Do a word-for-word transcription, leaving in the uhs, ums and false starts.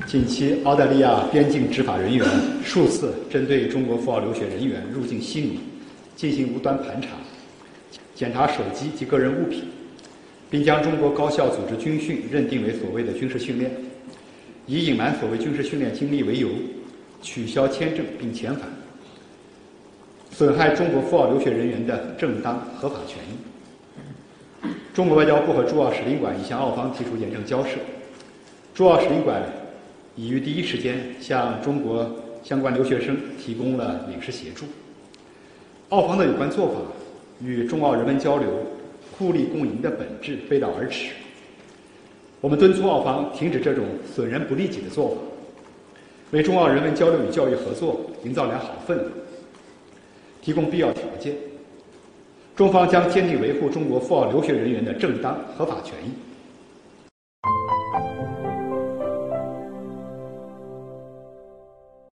近期，澳大利亚边境执法人员数次针对中国赴澳留学人员入境悉尼进行无端盘查，检查手机及个人物品，并将中国高校组织军训认定为所谓的军事训练，以隐瞒所谓军事训练经历为由，取消签证并遣返，损害中国赴澳留学人员的正当合法权益。中国外交部和驻澳使领馆已向澳方提出严正交涉，驻澳使领馆已于第一时间向中国相关留学生提供了领事协助。澳方的有关做法与中澳人文交流互利共赢的本质背道而驰。我们敦促澳方停止这种损人不利己的做法，为中澳人文交流与教育合作营造良好氛围，提供必要条件。中方将坚定维护中国赴澳留学人员的正当合法权益。